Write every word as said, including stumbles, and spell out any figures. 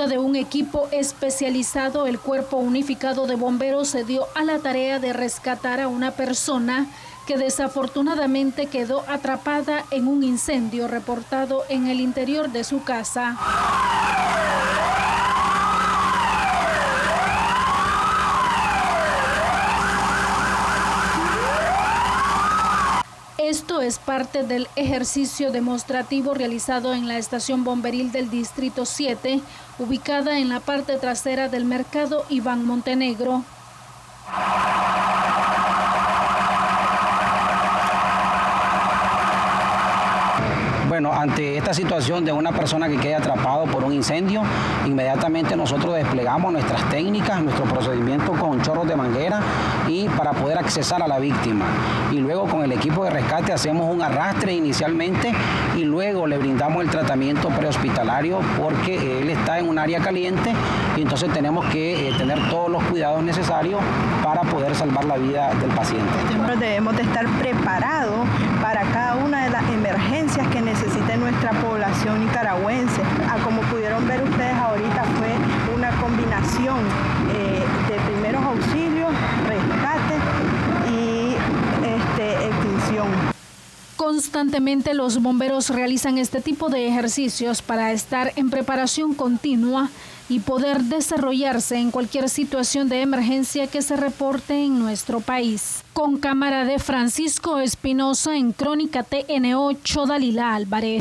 ayuda de un equipo especializado, el Cuerpo Unificado de Bomberos se dio a la tarea de rescatar a una persona que desafortunadamente quedó atrapada en un incendio reportado en el interior de su casa. Esto es parte del ejercicio demostrativo realizado en la estación bomberil del Distrito siete, ubicada en la parte trasera del mercado Iván Montenegro. Bueno, ante esta situación de una persona que queda atrapado por un incendio, inmediatamente nosotros desplegamos nuestras técnicas, nuestro procedimiento con chorros de manguera y para poder accesar a la víctima. Y luego con el equipo de rescate hacemos un arrastre inicialmente y luego le brindamos el tratamiento prehospitalario porque él está en un área caliente y entonces tenemos que eh, tener todos los cuidados necesarios para poder salvar la vida del paciente. Debemos de estar preparados para cada una de las emergencias que necesita nuestra población nicaragüense. Ah, como pudieron ver ustedes ahorita, fue una combinación eh, de primeros auxilios, rescate y este, extinción. Constantemente los bomberos realizan este tipo de ejercicios para estar en preparación continua y poder desarrollarse en cualquier situación de emergencia que se reporte en nuestro país. Con cámara de Francisco Espinosa, en Crónica T N ocho, Dalila Álvarez.